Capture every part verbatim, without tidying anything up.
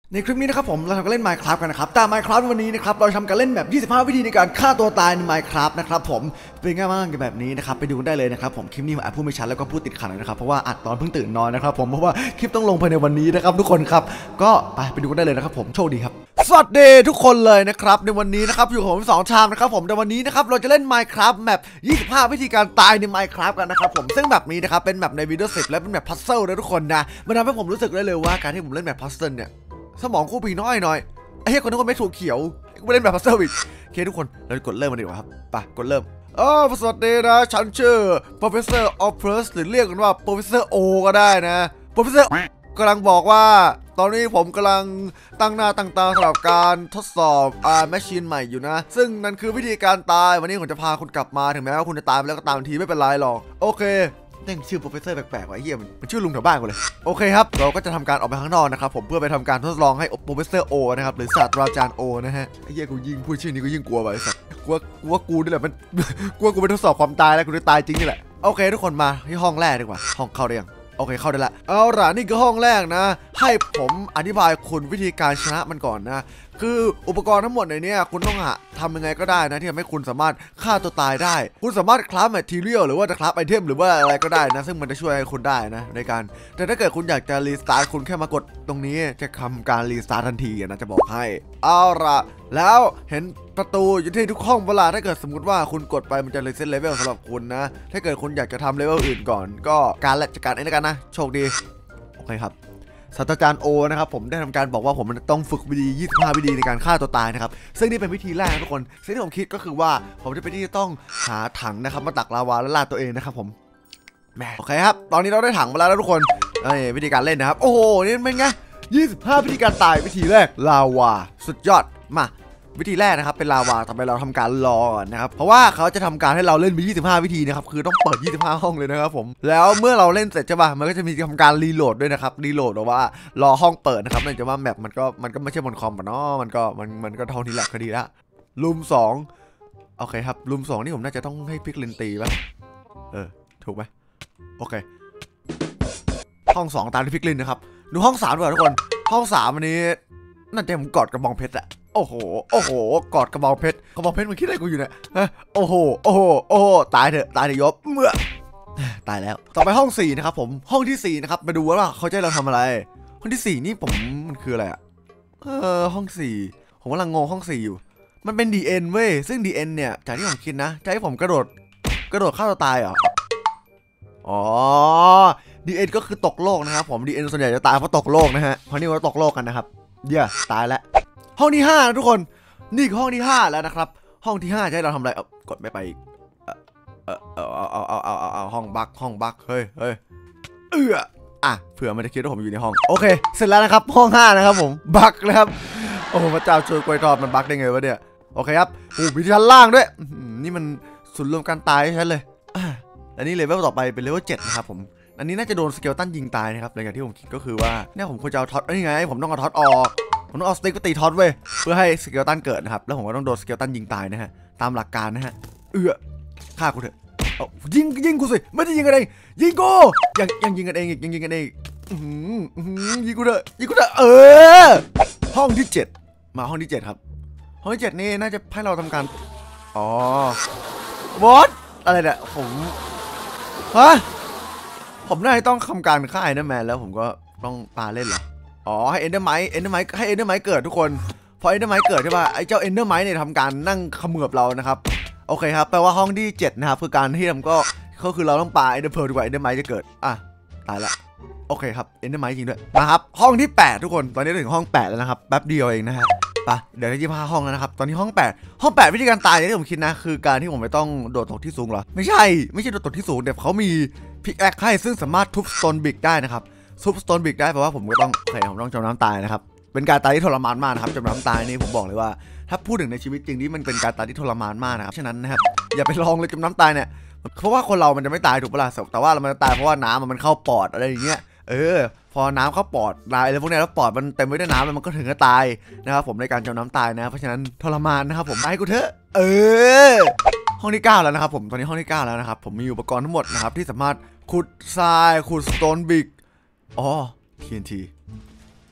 ในคลิปนี้นะครับผมเราทำการเล่น Minecraft กันนะครับแต่ Minecraft วันนี้นะครับเราทำการเล่นแบบยี่สิบห้าวิธีในการฆ่าตัวตายใน Minecraft นะครับผมเป็นง่ายมากกันแบบนี้นะครับไปดูกันได้เลยนะครับผมคลิปนี้ผมอาจพูดไม่ชัดแล้วก็พูดติดขัดนะครับเพราะว่าอัดตอนเพิ่งตื่นนอนนะครับผมเพราะว่าคลิปต้องลงภายในวันนี้นะครับทุกคนครับก็ไปไปดูกันได้เลยนะครับผมโชคดีครับสวัสดีทุกคนเลยนะครับในวันนี้นะครับอยู่กับผมสองชามนะครับผมในวันนี้นะครับเราจะเล่น Minecraft แบบยี่สิบห้าวิธีการตายใน Minecraft กันนะครับผมซึ่งแบบนี้นะครับเป็นแบบใน Windows สิบและเป็นแบบ Puzzle นะทุกคนนะมันทำให้ผมรู้สึกได้เลยว่าการที่ผมเล่นแบบ Puzzle เนี่ยสมองคู่ปีน้อยหน่อยไอ้เหี้ยคนนึกว่าไม่ถูกเขียวไม่เล่นแบบพัซเซิลอีกโอเคทุกคนเรากดเริ่มมาดีกว่าครับไปกดเริ่มเออสวัสดีนะฉันชื่อ Professor Opus หรือเรียกกันว่า Professor O ก็ได้นะ Professor กำลังบอกว่าตอนนี้ผมกำลังตั้งหน้าตั้งตาสำหรับการทดสอบอ่าแมชชีนใหม่อยู่นะซึ่งนั่นคือวิธีการตายวันนี้ผมจะพาคุณกลับมาถึงแม้ว่าคุณจะตายไปแล้วก็ตามทีไม่เป็นไรหรอกโอเคแต่งชื่อโปรเฟสเซอร์แปลกๆว่ะเฮียมันชื่อลุงแถวบ้านกูเลยโอเคครับเราก็จะทำการออกไปข้างนอกนะครับผมเพื่อไปทำการทดลองให้โปรเฟสเซอร์โอนะครับหรือศาสตราจารย์โอนะฮะไอ้เฮียกูยิ่งพูดชื่อนี้กูยิ่งกลัวไปสัตว์กลัวกลัวกูนี่แหละมันกลัวกูไปทดสอบความตายแล้วกูจะตายจริงนี่แหละโอเคทุกคนมาที่ห้องแรกดีกว่าห้องเข้าได้ยังโอเคเข้าได้ละเอาล่ะนี่คือห้องแรกนะให้ผมอธิบายคุณวิธีการชนะมันก่อนนะคืออุปกรณ์ทั้งหมดในนี้คุณต้องหาทำยังไงก็ได้นะที่ทำให้คุณสามารถฆ่าตัวตายได้คุณสามารถคราฟแมททีเรียลหรือว่าจะคราฟไอเทมหรือว่าอะไรก็ได้นะซึ่งมันจะช่วยให้คุณได้นะในการแต่ถ้าเกิดคุณอยากจะรีสตาร์ทคุณแค่มากดตรงนี้จะทำการรีสตาร์ททันทีนะจะบอกให้เอาล่ะแล้วเห็นประตูอยู่ที่ทุกห้องเวลาถ้าเกิดสมมติว่าคุณกดไปมันจะรีเซ็ตเลเวลสำหรับคุณนะถ้าเกิดคุณอยากจะทำเลเวลอื่นก่อนก็การและจัดการเองแล้วกันนะโชคดีโอเคครับศาสตราจารย์โอนะครับผมได้ทำการบอกว่าผมต้องฝึกวิธียี่สิบห้าวิธีในการฆ่าตัวตายนะครับซึ่งนี่เป็นวิธีแรกทุกคนสิ่งที่ผมคิดก็คือว่าผมจะไปที่ต้องหาถังนะครับมาตักลาวาและลาดตัวเองนะครับผมแม่โอเคครับตอนนี้เราได้ถังมาแล้วนะทุกคนนี่วิธีการเล่นนะครับโอ้โหนี่เป็นไงยี่สิบห้าวิธีการตายวิธีแรกลาวาสุดยอดมาวิธีแรกนะครับเป็นลาวาทำไมเราทำการรอก่อนนะครับเพราะว่าเขาจะทำการให้เราเล่นมียี่สิบห้าวิธีนะครับคือต้องเปิดยี่สิบห้าห้องเลยนะครับผมแล้วเมื่อเราเล่นเสร็จใช่ป่ะมันก็จะมีทำการรีโหลดด้วยนะครับรีโหลดหรือว่ารอห้องเปิดนะครับเนื่องจากว่าแมปมันก็มันก็ไม่ใช่บนคอมปะเนาะมันก็มันมันก็เท่านี้แหละก็ดีละรูมสองโอเคครับรูมสองนี่ผมน่าจะต้องให้พิกลินตีป่ะเออถูกไหมโอเคห้องสองตามที่พิกลินนะครับดูห้องสามดีกว่าทุกคนห้องสามวันนี้น่าจะผมกอดกระบองเพชรอะโอ้โหโอ้โหกอดกระบองเพชรกระบองเพชรมันคิดอะไรกูอยู่เนี่ยโอ้โหโอ้โหโอ้โหตายเถอะตายเถอะยบเมื่อตายแล้วต่อไปห้องสี่นะครับผมห้องที่สี่นะครับมาดูว่าเขาจะเราทำอะไรห้องที่สี่นี่ผมมันคืออะไรอะเออห้องสี่ผมกำลังงงห้องสี่อยู่มันเป็น ดี เอ็น เว้ยซึ่ง ดี เอ็น เนี่ยจากที่ผมคิดนะจะให้ผมกระโดดกระโดดฆ่าตัวตายเหรออ๋อ ดี เอ็น ก็คือตกโลกนะครับผม ดี เอ็น ส่วนใหญ่จะตายเพราะตกโลกนะฮะเพราะนี่ว่าตกโลกกันนะครับเดี๋ยวตายแล้วห้องที่ห้านะทุกคนนี่คือห้องที่ห้าแล้วนะครับห้องที่ห้าจะให้เราทำอะไรเอากดไม่ไปอีกเออเออเอาเอาเอาเอาเอาเอาห้องบั๊กห้องบั๊กเฮ้ยเฮ้ยเอออ่ะเผื่อมันจะคิดว่าผมอยู่ในห้องโอเคเสร็จแล้วนะครับห้องห้านะครับผมบั๊กนะครับโอ้พระเจ้าช่วยกล้วยทอดมันบั๊กได้ไงวะเนี่ยโอเคครับโอ้มีชั้นล่างด้วยนี่มันศูนย์รวมการตายใช่เลยอันนี้เลเวลต่อไปเป็นเลเวลเจ็ดนะครับผมอันนี้น่าจะโดนสเกลตันยิงตายนะครับอย่างที่ผมคิดก็คือว่าเนี่ยผมควรจะเอาท็อตนี่ไงผมต้องเอาท็อตออกผมต้องเอาสติ๊กไปตีท็อตเว้ยเพื่อให้สเกลตันเกิดนะครับแล้วผมก็ต้องโดนสเกลตันยิงตายนะฮะตามหลักการนะฮะเอื้อฆ่ากูเถอะเอายิงยิงกูสิไม่ได้ยิงกันเองยิงกูยังยังยิงกันเองอีกยังยิงกันเองยิงกูเถอะยิงกูเถอะเออห้องที่เจ็ดมาห้องที่เจ็ดครับห้องที่เจ็ดนี่น่าจะให้เราทำการอ๋อวอทอะไรเนี่ยผมฮะผมน่าจะต้องทำการฆ่าเอนเดอร์แมนแล้วผมก็ต้องปาเล่นเหรออ๋อให้เอนเดอร์ไมท์เอนเดอร์ไมท์ให้เอนเดอร์ไมท์เกิดทุกคนพอเอนเดอร์ไมท์เกิดใช่ป่ะไอ้เจ้าเอนเดอร์ไมท์เนี่ยทำการนั่งเขมือบเรานะครับโอเคครับแปลว่าห้องที่เจ็ดนะครับคือการที่ทำก็ก็คือเราต้องปาเอนเดอร์เพลดีกว่าเอนเดอร์ไมท์จะเกิดอ่ะตายละโอเคครับเอนเดอร์ไมท์จริงด้วยมาครับห้องที่แปดทุกคนตอนนี้ถึงห้องแปดแล้วนะครับแป๊บเดียวเองนะฮะปะเดี๋ยวได้ยี่สิบห้าห้องแล้วนะครับตอนนี้ห้องแปดห้องแปดวิธีการตายที่ผมคิดนะคือการที่ผมไม่ต้องโดดตกที่สูงหรอไม่ใช่ไม่ใช่โดดตกที่สูงแต่เขามีพิกแอคให้ซึ่งสามารถทุบสโตนบิกได้นะครับทุบสโตนบิกได้แปลว่าผมก็ต้องโอเคผมต้องจมน้ำตายนะครับเป็นการตายที่ทรมานมากนะครับจมน้ำตายนี่ผมบอกเลยว่าถ้าพูดถึงในชีวิตจริงนี่มันเป็นการตายที่ทรมานมากนะครับฉะนั้นนะครับอย่าไปลองเลยจมน้ำตายเนี่ยเพราะว่าคนเรามันจะไม่ตายถูกปะล่ะแต่ว่ามันจะตายเพราะว่าน้ำมันเข้าปอดอะไรอย่างเงี้ยเออพอน้ำเข้าปอดอะไรพวกนี้แล้วปอดมันเต็มไปด้วยน้ำมันก็ถึงจะตายนะครับผมในการจมน้ำตายนะเพราะฉะนั้นทรมานนะครับผมให้กูเถอะเออห้องที่เก้าแล้วนะครับผมตอนนี้ห้องที่เก้าแล้วนะครับผมมีอุปกรณ์ทั้งหมดนะครับที่สามารถขุดทรายขุดสโตนบิกอ๋อ ที เอ็น ที โห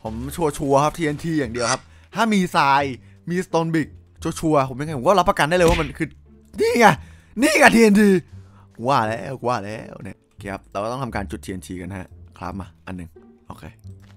ผมชัวร์ๆครับ ที เอ็น ที อย่างเดียวครับถ้ามีทรายมีสโตนบิกชัวร์ๆผมยังไงผมก็รับประกันได้เลยว่ามันคือนี่ไงนี่ไง ที เอ็น ที ว่าแล้วว่าแล้วเนี่ยครับเราก็ต้องทำการจุด ที เอ็น ที กันฮะครับมาอันหนึ่งโอเค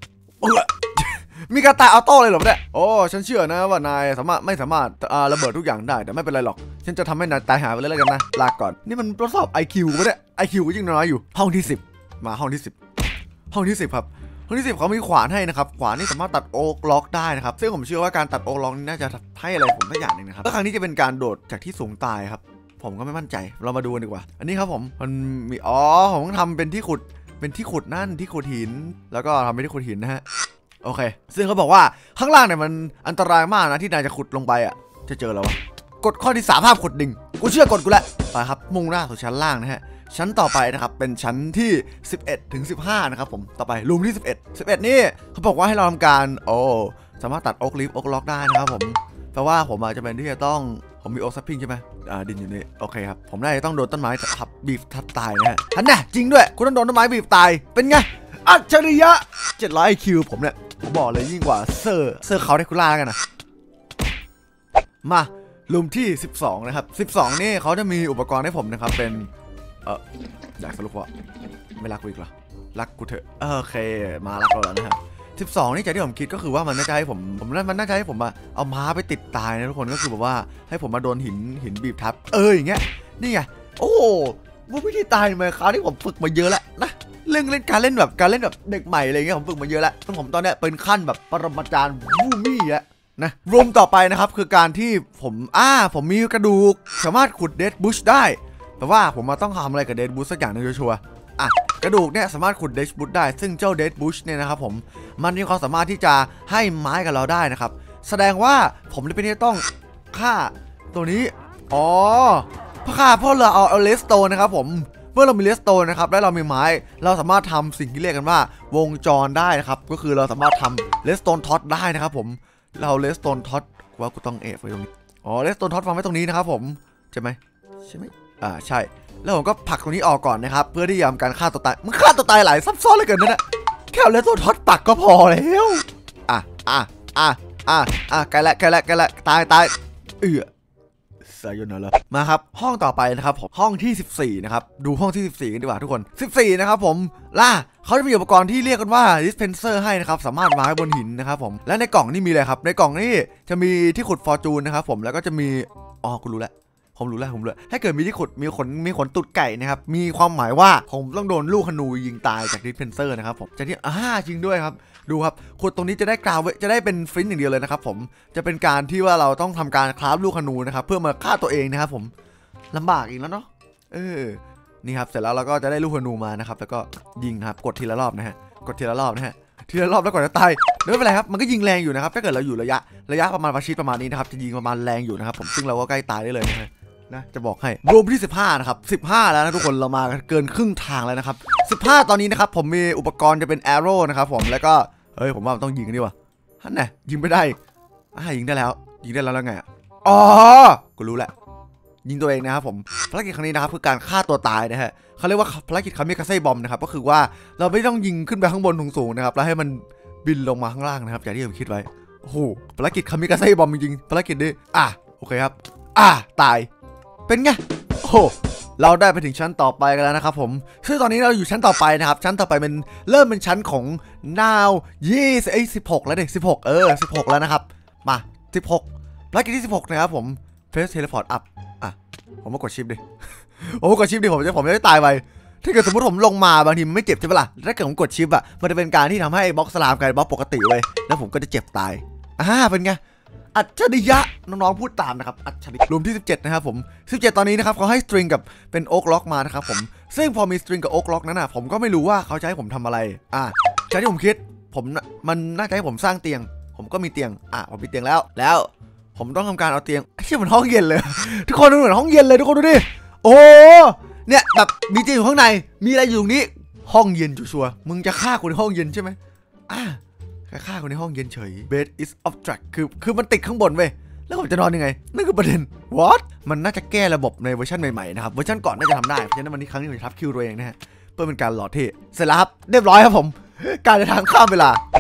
มีการตายออโต้เลยเหรอเนี่ยโอ้ฉันเชื่อนะว่านายสามารถไม่สามารถระเบิดทุกอย่างได้แต่ไม่เป็นไรหรอกฉันจะทำให้นายตายหายไปเลยแล้วกันนะลาก่อนนี่มันทดสอบ ไอ คิว ปะเนี่ย ไอ คิว ก็ยิ่งน้อยอยู่ห้องที่สิบมาห้องที่สิบห้องที่สิบครับห้องที่สิบเขามีขวานให้นะครับขวานนี่สามารถตัดโอ๊กล็อกได้นะครับซึ่งผมเชื่อว่าการตัดโอ๊กล็อกนี่น่าจะให้อะไรผมสักอย่างหนึ่งนะครับแล้วครั้งนี้จะเป็นการโดดจากที่สูงตายครับผมก็ไม่มั่นใจเรามาดูกันดีกว่าอันนี้ครับผมมันมีอ๋อผมต้องทำเป็นที่ขุดเป็นที่ขุดนั่นที่ขุดหินแล้วก็ทำเป็นที่ขุดหินนะฮะโอเคซึ่งเขาบอกว่าข้างล่างเนี่ยมันอันตรายมากนะที่นายจะขุดลงไปอ่ะจะเจอแล้ววะกฎข้อที่สามห้ามขุดดิ่งกูเชื่อกฎกูแล้วไปครับมุ่งหน้าสู่ชั้นล่างนะฮะชั้นต่อไปนะครับเป็นชั้นที่สิบเอ็ดถึงสิบห้านะครับผมต่อไปรูมที่สิบเอ็ด สิบเอ็ดนี่เขาบอกว่าให้เราทำการโอ้สามารถตัดโอ๊กลิฟโอ๊กล็อกได้นะครับผมแปลว่าผมอาจจะเป็นที่จะต้องผมมีโอ๊กซัพพิงใช่ไหมอ่าดินอยู่นี่โอเคครับผมน่าจะต้องโดนต้นไม้ทับบีบทับตายนะฮะท่านน่ะจริงด้วยคุณต้องโดนต้นไม้บีบตายเป็นไงอัจฉริยะเจ็ดร้อย ไอ คิว ผมเนี่ยผมบอกเลยยิ่งกว่าเซอร์เซอร์เขาได้คุล่ากันนะมารูมที่สิบสองนะครับสิบสองนี่เขาจะมีอุปกรณ์ให้ผมนะครับเป็นเอออยากสรุปว่าไม่รักกูอีกเหรอรักกูเถอะโอเคมารักเราแล้วนะครับสิบสองนี่จากที่ผมคิดก็คือว่ามันน่าจะให้ผมผมมันน่าจะให้ผมมาเอาม้าไปติดตายนะทุกคนก็คือแบบว่าให้ผมมาโดนหินหินบีบทับเอออย่างเงี้ยนี่ไงโอ้ว่าวิธีตายมาคราวที่ผมฝึกมาเยอะแล้วนะเรื่องเล่นการเล่นแบบการเล่นแบบเด็กใหม่อะไรเงี้ยผมฝึกมาเยอะแล้วผมตอนเนี้ยเป็นขั้นแบบปรมาจารย์วูมี่แล้วนะรวมต่อไปนะครับคือการที่ผมอ่าผมมีกระดูกสามารถขุดเดดบุชได้แต่ว่าผมมาต้องทำอะไรกับเดดบุชสักอย่างนึงชัวร์อ่ะกระดูกเนี่ยสามารถขุดเดดบุชได้ซึ่งเจ้าเดดบุชเนี่ยนะครับผมมันมีความสามารถที่จะให้ไม้กับเราได้นะครับแสดงว่าผมเลยเป็นที่ต้องฆ่าตัวนี้อ๋อเพราะฆ่าเพราะเราเอาเอาเลสโตนนะครับผมเมื่อเรามีเลสโตนนะครับและเรามีไม้เราสามารถทำสิ่งที่เรียกกันว่าวงจรได้นะครับก็คือเราสามารถทำเลสโตนท็อตได้นะครับผมเราเลสโตนท็อตว่ากูต้องเอฟไว้ตรงนี้อ๋อเลสโตนท็อตวางไว้ตรงนี้นะครับผมใช่ไหมใช่ไหมอ่าใช่แล้วผมก็ผลักตรงนี้ออกก่อนนะครับเพื่อที่จะทำการฆ่าตัวตายมึงฆ่าตัวตายหลายซับซ้อนเหลือเกินนะเนี่ยแค่เลสโตนท็อตปักก็พอแล้วอ่ะอ่ะอ่ะอ่ะอ่ะใกล้ละใกล้ละใกล้ละตายตายเอือสายนแล้วมาครับห้องต่อไปนะครับผมห้องที่สิบสี่นะครับดูห้องที่สิบสี่กันดีกว่าทุกคนสิบสี่นะครับผมล่ะเขาจะมีอุปกรณ์ที่เรียกกันว่า dispenser ให้นะครับสามารถวางไว้บนหินนะครับผมและในกล่องนี่มีอะไรครับในกล่องนี่จะมีที่ขุดฟอร์จูนนะครับผมแล้วก็จะมีอ๋อคุณรู้แล้วผมรู้แล้วผมรู้ถ้าเกิดมีที่ขุดมีขนมีขนตุดไก่นะครับมีความหมายว่าผมต้องโดนลูกธนูยิงตายจาก dispenser นะครับผมจากที่อ่าจริงด้วยครับดูครับขุดตรงนี้จะได้กราวจะได้เป็นฟลินต์อย่างเดียวเลยนะครับผมจะเป็นการที่ว่าเราต้องทำการคราฟลูกธนูนะครับเพื่อมาฆ่าตัวเองนะครับผมลำบากอีกแล้วเนาะเออนี่ครับเสร็จแล้วเราก็จะได้ลูกธนูมานะครับแล้วก็ยิงครับกดทีละรอบนะฮะกดทีละรอบนะฮะทีละรอบแล้วก่อนจะตายไม่เป็นไรครับมันก็ยิงแรงอยู่นะครับถ้าเกิดเราอยู่ระยะระยะประมาณประชิดประมาณนี้นะครับจะยิงประมาณแรงอยู่นะครับผมซึ่งเราก็ใกล้ตายได้เลยนะฮะนะจะบอกให้รวมที่สิบห้านะครับสิบห้าแล้วนะทุกคนเรามาเกินครึ่งทางแล้วนะครับสิบห้าตอนนี้นะครับผมมีอุปกรณ์จะเป็น arrow นะครับผมแล้วก็เฮ้ยผมว่าต้องยิงกันดีวะฮั่นไงยิงไม่ได้อ่ายิงได้แล้วยิงได้แล้วแล้วไงอ๋อกูรู้แหละยิงตัวเองนะครับผมภารกิจครั้งนี้นะครับคือการฆ่าตัวตายนะฮะเขาเรียกว่าภารกิจคามิคาเซ่บอมนะครับก็คือว่าเราไม่ต้องยิงขึ้นไปข้างบนสูงๆนะครับแล้วให้มันบินลงมาข้างล่างนะครับอย่างที่ผมคิดไว้โอ้โหภารกิจคามิคาเซ่บอมจริงๆภารกิจนี้อ่ะโอเคครับอ่ะตายเป็นไงโอ้เราได้ไปถึงชั้นต่อไปกันแล้วนะครับผมซึ่งตอนนี้เราอยู่ชั้นต่อไปนะครับชั้นต่อไปเป็นเริ่มเป็นชั้นของนาวยี่สิบไอ้สิบหกแล้วเด็กสิบหกเออสิบหกแล้วนะครับมาสิบหกภารกิจที่สิบหกนะครับผมเฟสเทเลพอร์ตอัพอ่ะผมมากดชิปดิผมกดชิปดิผมจะผมจะได้ตายไปถ้าเกิดสมมติผมลงมาบางทีมันไม่เจ็บใช่ปะล่ะถ้าเกิดผมกดชิปอ่ะมันจะเป็นการที่ทำให้บล็อกสลามกลายเป็นบล็อกปกติเลยแล้วผมก็จะเจ็บตายอ่าเป็นไงอัจฉริยะน้องๆพูดตามนะครับอัจฉริยะรวมที่สิบเจ็ดนะครับผมสิบเจ็ดตอนนี้นะครับเขาให้สตริงกับเป็นโอ๊กล็อกมานะครับผมซึ่งพอมีสตริงกับโอ๊กล็อกนั้นนะผมก็ไม่รู้ว่าเขาจะให้ผมทำอะไรอ่ะจากที่ผมคิดผมมันน่าจะให้ผมสร้างเตียงผมก็มีเตียงอ่ะผมมีเตียงแล้วแล้วผมต้องทำการเอาเตียงไอ้ที่มันห้องเย็นเลยทุกคนดูเหมือนห้องเย็นเลยทุกคนดูดิโอ้เนี่ยแบบมีเตียงอยู่ข้างในมีอะไรอยู่ตรงนี้ห้องเย็นชัวร์มึงจะฆ่าคนในห้องเย็นใช่ไหมอ่ะฆ่าคนในห้องเย็นเฉย bed is obstruct คือคือมันติดข้างบนเว้ยแล้วผมจะนอนยังไงนั่นคือประเด็น what มันน่าจะแก้ระบบในเวอร์ชันใหม่ๆนะครับเวอร์ชันก่อนน่าจะทำได้เพราะฉะนั้นวันนี้ครั้งนี้ผมจะทับคิวตัวเองนะฮะเพื่อเป็นการหล่อเท่เสร็จแล้วครับเรียบร้อยครับผมการเดินทางข้ามเวลามา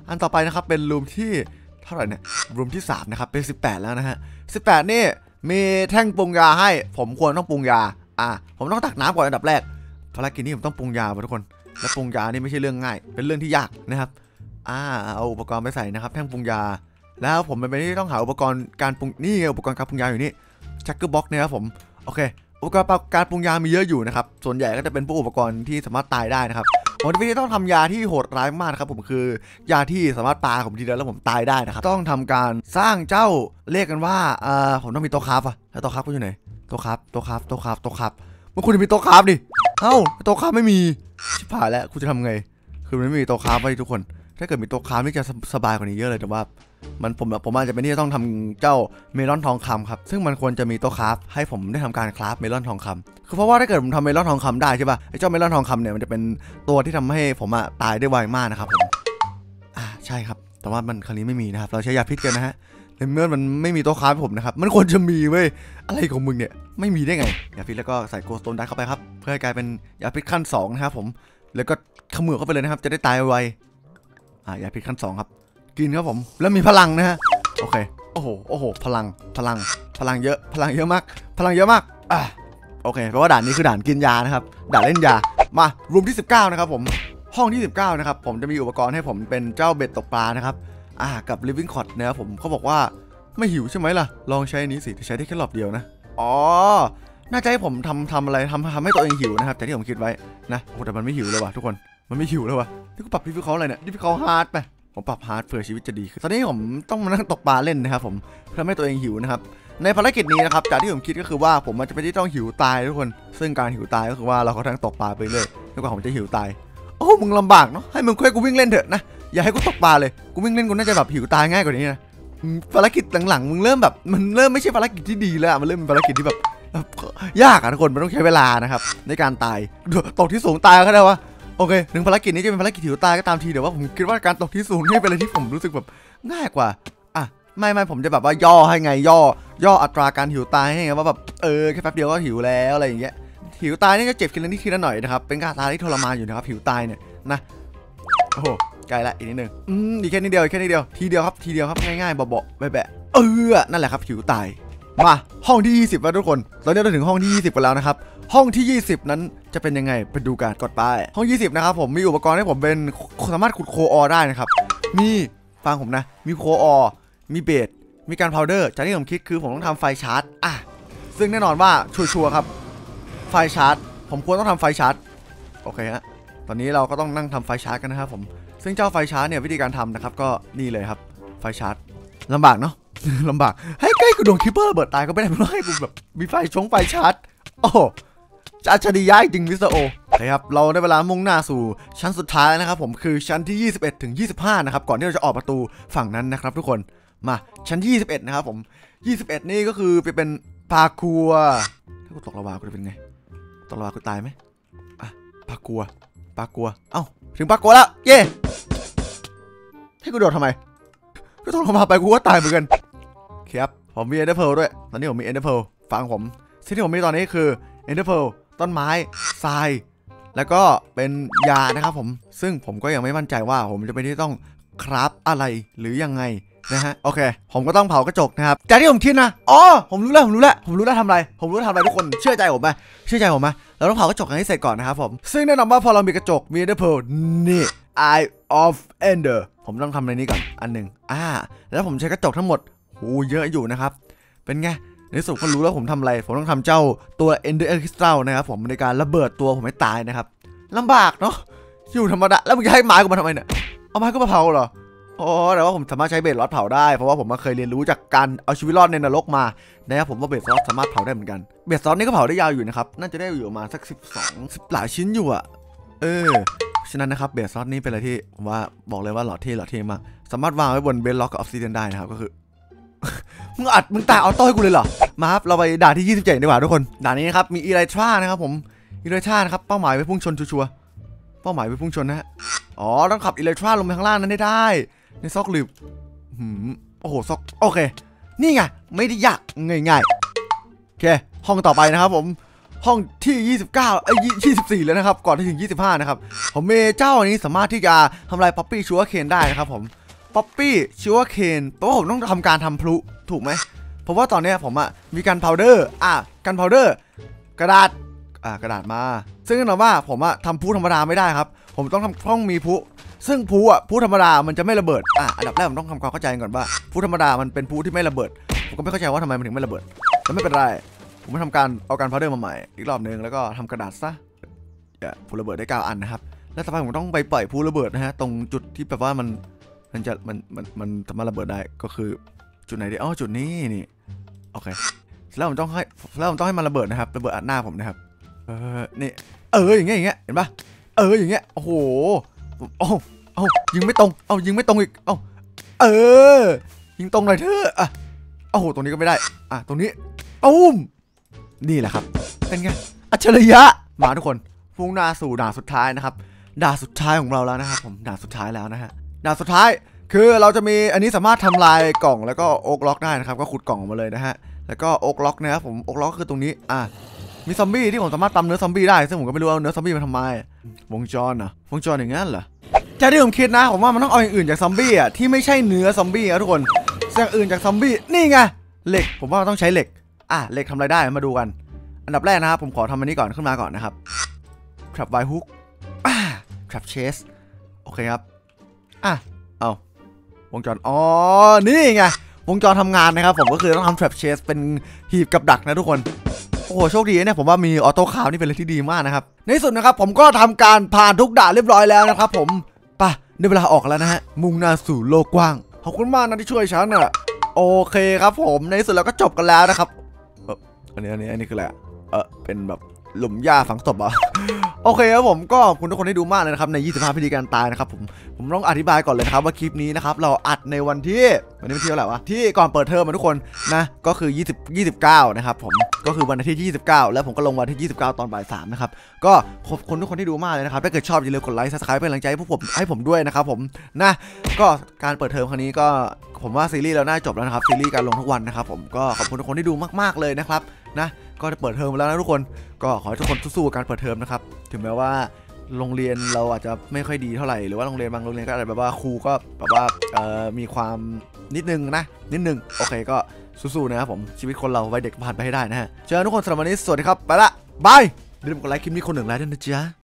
อันต่อไปนะครับเป็นรูมที่เท่าไหร่เนี่ยรูมที่สามนะครับเป็นสิบแปดแล้วนะฮะสิบแปดนี่มีแท่งปรุงยาให้ผมควรต้องปรุงยาอ่ะผมต้องตักน้ำก่อนอันดับแรกภารกิจนี้ผมต้องปรุงยาทุกคนและปรุงยานี่ไม่ใช่เรื่องง่ายเป็นเรื่องที่ยากนะครับอ่าเอาอุปกรณ์ไปใส่นะครับแท่งปรุงยาแล้วผมเป็นไปที่ต้องหาอุปกรณ์การปรุงนี่อุปกรณ์การปรุงยาอยู่นี่ชักเกอร์บ็อกเนี่ยครับผมโอเคอุปกรณ์การปรุงยามีเยอะอยู่นะครับส่วนใหญ่ก็จะเป็นพวกอุปกรณ์ที่สามารถตายได้นะครับผมจะไม่ต้องทำยาที่โหดร้ายมากนะครับผมคือยาที่สามารถปาผมทีเดียวแล้วผมตายได้นะครับต้องทำการสร้างเจ้าเรียกกันว่าอ่าผมต้องมีโต๊ะคราฟอะแล้วโต๊ะคราฟก็อยู่ไหนโต๊ะคราฟโต๊ะคราฟโต๊ะคราฟโต๊ะคราฟมันควรจะมีโต๊ะคราฟดิเอ้าโต๊ะคราฟไม่มีชิบหายแล้วคุณจะทำไงคือมันไม่มีโต๊ะคราฟไว้ทุกคนถ้าเกิดมีโต๊ะคราฟนี่จะสบายกว่านี้เยอะเลยแต่ว่ามันผมผมอาจจะเป็นที่จะต้องทำเจ้าเมลอนทองคำครับซึ่งมันควรจะมีโต๊ะคราฟให้ผมได้ทำการคราฟเมลอนทองคำคือเพราะว่าถ้าเกิดผมทำเมลอนทองคำได้ใช่ป่ะไอ้เจ้าเมลอนทองคำเนี่ยมันจะเป็นตัวที่ทำให้ผมอะตายได้ไวมากนะครับผมอ่าใช่ครับแต่ว่ามันครั้งนี้ไม่มีนะครับเราใช้ยาพิษกันนะฮะในเมื่อมันไม่มีโต๊ะคราฟให้ผมนะครับมันควรจะมีเว้ยอะไรของมึงเนี่ยไม่มีได้ไงยาพิษแล้วก็ใส่โกลด์สโตนดักเข้าไปครับเพื่อให้กลายเป็นยาพิษขั้นสองนะครับผมแล้วก็ขมือเข้าไปเลยนะครับจะได้ตายไวอ่ายาพิษขั้นสองครับกินครับผมแล้วมีพลังนะฮะโอเคโอ้โหโอ้โหพลังพลังพลังเยอะพลังเยอะมากพลังเยอะมากอ่ะโอเคเพราะว่าด่านนี้คือด่านกินยานะครับด่านเล่นยามารูมที่สิบเก้านะครับผมห้องที่สิบเก้านะครับผมจะมีอุปกรณ์ให้ผมเป็นเจ้าเบ็ดตกปลานะครับอ่ากับ living cot นะครับผมเขาบอกว่าไม่หิวใช่ไหมล่ะลองใช้นี้สิใช้ได้แค่รอบเดียวนะอ๋อน่าจะให้ผมทำทำอะไรทำทำให้ตัวเองหิวนะครับแต่ที่ผมคิดไว้นะโอ้แต่มันไม่หิวเลยว่ะทุกคนมันไม่หิวเลยว่ะที่กูปรับดิฟิคัลอะไรเนี่ยดิฟิคัลฮาร์ดไปผมปรับฮาร์ดเผื่อชีวิตจะดีขึ้นตอนนี้ผมต้องมานั่งตกปลาเล่นนะครับผมเพื่อให้ตัวเองหิวนะครับในภารกิจนี้นะครับจากที่ผมคิดก็คือว่าผมมันจะไม่ได้ต้องหิวตายทุกคนซึ่งการหิวตายก็คือว่าเราก็ทั้งตกปลาไปเลยจนกว่าผมจะหิวตายโอ้มึงลำบากเนาะให้มึงค่อยกูวิ่งเล่นเถอะนะอย่าให้กูตกปลาเลยกูวิ่งเล่นกูน่าจะแบบหิวตายง่ายกว่านี้นะภารกิจหลังๆมึงเริ่มแบบมันเริ่มไม่ใช่ภารกิจที่ดีแล้วมันเริ่มเป็นภารกิจที่แบบยากอะทุกคนมันต้องใช้เวลานะครับในการตายตกที่สูงตายก็ได้วะโอเคถึงภารกิจนี้จะเป็นภารกิจหิวตายก็ตามทีเดี๋ยวว่าผมคิดว่าการตกที่สูงนี่เป็นอะไรที่ผมรู้สึกแบบง่ายกว่าอ่ะไม่ไม่ผมจะแบบว่าย่อให้ไงย่อย่ออัตราการหิวตายให้ไงว่าแบบเออแค่แป๊บเดียวก็หิวแล้วอะไรอย่างเงี้ยหิวตายนี่ก็เจ็บทีละนิดทีละหน่อยนะครับเป็นการตายที่ทรมานอยู่นะครับหิวตายเนี่ยนะโอ้โหไกลละอีกนิดนึงอืมอีกแค่นิดเดียวแค่นิดเดียวทีเดียวครับทีเดียวครับง่ายๆเบาๆแบะๆเออนั่นแหละครับหิวตายมาห้องที่ยี่สิบแล้วทุกคนตอนนี้เราถึงห้องที่ยี่สิบกันแล้วนะครับห้องที่ยี่สิบนั้นจะเป็นยังไงไปดูกันกดไปห้องยี่สิบนะครับผมมีอุปกรณ์ให้ผมเป็นสามารถขุดโคออได้นะครับมีฟังผมนะมีโคออมีเบสมีการพาวเดอร์จากที่ผมคิดคือผมต้องทำไฟชาร์จอ่ะซึ่งแน่นอนว่าชัวร์ๆครับไฟชาร์จผมควรต้องทำไฟชาร์จโอเคฮะตอนนี้เราก็ต้องนั่งทำไฟชาร์จกันนะครับผมซึ่งเจ้าไฟชาร์จเนี่ยวิธีการทำนะครับก็นี่เลยครับไฟชาร์จลำบากเนาะ ลำบากให้ใกล้กูโดนคิปเปอร์ระเบิดตายก็ไม่ได้เพราะให้กูแบบมีไฟชงไฟชาร์จโอ้จะอัจฉริยะจริงมิสเตอร์โอครับเราได้เวลามุ่งหน้าสู่ชั้นสุดท้ายแล้วนะครับผมคือชั้นที่ยี่สิบเอ็ดถึงยี่สิบห้านะครับก่อนที่เราจะออกประตูฝั่งนั้นนะครับทุกคนมาชั้นที่ยี่สิบเอ็ดนะครับผมยี่สิบเอ็ดนี่ก็คือไปเป็นพาคัวถ้ากูตกลาวากูจะเป็นไงตกลาวากูตายไหมอ่ะพาคัวพาคัวเอ้าถึงพาคัวแล้วเย่ให้กูโดดทำไมก็ตกลงมาไปกูก็ตายเหมือนกันครับผมมีเอเดอร์เพลด้วยตอนนี้ผมมีเอเดอร์เพลฟังผมสิ่งที่ผมมีตอนนี้คือเอเดอร์เพลต้นไม้ทรายแล้วก็เป็นยานะครับผมซึ่งผมก็ยังไม่มั่นใจว่าผมจะไปที่ต้องคราฟอะไรหรือยังไงนะฮะโอเคผมก็ต้องเผากระจกนะครับจากที่ผมคิดนะอ๋อผมรู้แล้วผมรู้แล้วผมรู้แล้วทำอะไรผมรู้แล้วทำอะไรทุกคนเชื่อใจผมไหมเชื่อใจผมไหมเราต้องเผากระจกให้เสร็จก่อนนะครับผมซึ่งแน่นอนว่าพอเรามีกระจกมีเอเดอร์เพลนี่ Eye of Ender ผมต้องทำในนี้ก่อนอันหนึ่งอ่าแล้วผมใช้กระจกทั้งหมดโหเยอะอยู่นะครับเป็นไงในสุดก็รู้แล้วผมทำอะไรผมต้องทำเจ้าตัว Ender Crystal นะครับผมในการระเบิดตัวผมให้ตายนะครับลำบากเนาะอยู่ธรรมดาแล้วมึงจะให้ไม้กูมาทำไมเนี่ยเอาไม้กูมาเผาเหรออ๋อแต่ว่าผมสามารถใช้เบสลอดเผาได้เพราะว่าผมมาเคยเรียนรู้จากการเอาชีวิตรอดในนรกมานะครับผมว่าเบสลอดสามารถเผาได้เหมือนกันเบสลอดนี่ก็เผาได้ยาวอยู่นะครับน่าจะได้อยู่ประมาณสักสิบสองสิบหลายชิ้นอยู่อะเออฉะนั้นนะครับเบสลอดนี่เป็นอะไรที่ผมว่าบอกเลยว่าหล่อเท่หล่อเท่มากสามารถวางไว้บนเบสล็อกกับออฟซิเดียนได้นะครับก็คือ มึงอัดมึงตายเอาโต้ให้กูเลยเหรอมาครับเราไปด่านที่ยี่สิบเจ็ดดีกว่าทุกคนด่านนี้นะครับมีอีไลทรานะครับผมอีไลทรานะครับเป้าหมายไปพุ่งชนชัวร์เป้าหมายไปพุ่งชนนะฮะอ๋อต้องขับอีไลทราลงไปข้างล่างนั้นได้ได้ในซอกหลืบหืมโอ้โหซอกโอเคนี่ไงไม่ได้ยากง่ายๆโอเคห้องต่อไปนะครับผมห้องที่ยี่สิบเก้าไอ้ยี่สิบสี่แล้วนะครับก่อนที่ถึงยี่สิบห้านะครับผมมีเจ้าอันนี้สามารถที่จะทำลายป๊อปปี้ชัวร์เคนได้นะครับผมป๊อปปี้ชัวร์เคนเพราะว่าผมต้องทำการทำพลุถูกไหมเพราะว่าตอนนี้ผมอ่ะมีกันพาวเดอร์อ่ะกันพาวเดอร์กระดาษอ่ากระดาษมาซึ่งแน่นอนว่าผมอ่ะทำพลุธรรมดาไม่ได้ครับผมต้องทำต้องมีพลุซึ่งพลุอ่ะพลุธรรมดามันจะไม่ระเบิดอ่ะอันดับแรกผมต้องทำความเข้าใจก่อนว่าพลุธรรมดามันเป็นพลุที่ไม่ระเบิดผมก็ไม่เข้าใจว่าทำไมมันถึงไม่ระเบิดแต่ไม่เป็นไรผมไม่ทำการเอาการพาวเดอร์มาใหม่อีกรอบนึงแล้วก็ทำกระดาษซะพลุระเบิดได้เก้าอันนะครับแล้วสักพักผมต้องไปปล่อยพลุระเบิดนะฮะตรงจุดที่แบบว่ามันมันจะมันมันมันสามารถระเบิดได้ก็คือจุดไหนดีอ๋อจุดนี้นี่โอเคแล้วผมต้องให้แล้วผมต้องให้มันระเบิดนะครับระเบิดอัดหน้าผมนะครับเออนี่เอออย่างเงี้ยอย่างเงี้ยเห็นปะเอออย่างเงี้ยโอ้โหโอ้เอ้ายิงไม่ตรงเอ้ายิงไม่ตรงอีกเอ้าเออยิงตรงหน่อยเถอะอ่ะโอ้โหตรงนี้ก็ไม่ได้อ่ะตรงนี้ตุ้มนี่แหละครับเป็นไงอัจฉริยะมาทุกคนพุ่งหน้าสู่ด่านสุดท้ายนะครับด่านสุดท้ายของเราแล้วนะครับผมด่านสุดท้ายแล้วนะฮะด่านสุดท้ายคือเราจะมีอันนี้สามารถทำลายกล่องแล้วก็โอ๊กล็อกได้นะครับก็ขุดกล่องออกมาเลยนะฮะแล้วก็โอ๊กล็อกนะครับผมโอ๊กล็อกคือตรงนี้อ่ะมีซอมบี้ที่ผมสามารถปั๊มเนื้อซอมบี้ได้ซึ่งผมก็ไม่รู้ว่าเนื้อซอมบี้มันทำไมวงจรอ่ะวงจรอย่างนั้นเหรอจากที่ผมคิดนะผมว่ามันต้องเอาอย่างอื่นจากซอมบี้อ่ะที่ไม่ใช่เนื้อซอมบี้นะทุกคนอย่างอื่นจากซอมบี้นี่ไงเหล็กผมว่าต้องใช้เหล็กอ่ะเหล็กทำอะไรได้มาดูกันอันดับแรกนะครับผมขอทำอันนี้ก่อนขึ้นมาก่อนนะครับ trap wire hook อ่า trap chase โอเคครับอ่ะเอาวงจรอ๋อนี่ไงวงจรทำงานนะครับผมก็คือต้องทำ trap chase เป็นหีบกับดักนะทุกคนโอ้โหโชคดีเนี่ยผมว่ามีออโต้คาวนี่เป็นอะไรที่ดีมากนะครับในที่สุดนะครับผมก็ทำการผ่านทุกด่านเรียบร้อยแล้วนะครับผมป่ะได้เวลาออกแล้วนะฮะมุ่งหน้าสู่โลกกว้างขอบคุณมากนะที่ช่วยฉันน่ะโอเคครับผมในที่สุดเราก็จบกันแล้วนะครับเอออันนี้อันนี้อันนี้คืออะไรเออเป็นแบบหลุมหญ้าฝังศพอ่ะโอเคครับผมก็ขอบคุณทุกคนที่ดูมากเลยนะครับในยี่สิบห้าพิธีการตายนะครับผมผมต้องอธิบายก่อนเลยนะครับว่าคลิปนี้นะครับเราอัดในวันที่วันนี้วันที่เท่าไหร่วะที่ก่อนเปิดเทอมมาทุกคนนะก็คือยี่สิบ ยี่สิบเก้านะครับผมก็คือวันอาทิตย์ที่ยี่สิบเก้าแล้วผมก็ลงวันที่ยี่สิบเก้าตอนบ่ายสามนะครับก็ขอบคุณทุกคนที่ดูมากเลยนะครับถ้าเกิดชอบอย่าลืมกดไลค์ ซับสไครบ์ เป็นกำลังใจให้พวกผมให้ผมด้วยนะครับผมนะก็การเปิดเทอมครั้งนี้ก็ผมว่าซีรีส์เราน่าจบแล้วนะครับซีรีส์การลงทุกวันนะครับผมก็ขอบคุณทุกคนที่ดูมากๆเลยนะครับนะก็จะเปิดเทอมแล้วนะทุกคนก็ขอให้ทุกคนสู้ๆกับการเปิดเทอมนะครับถึงแม้ว่าโรงเรียนเราอาจจะไม่ค่อยดีเท่าไหร่หรือว่าโรงเรียนบางโรงเรียนก็อาจจะแบบว่าครูก็แบบว่าเอ่อมีความนิดนึงนะนิดนึงโอเคก็สู้ๆนะครับผมชีวิตคนเราวัยเด็กผ่านไปให้ได้นะฮะเจอทุกคนสำหรับวันนี้สวัสดีครับไปละบายอย่าลืมกดไลค์คลิปนี้คนหนึ่งไลค์ด้วยนะจ๊ะ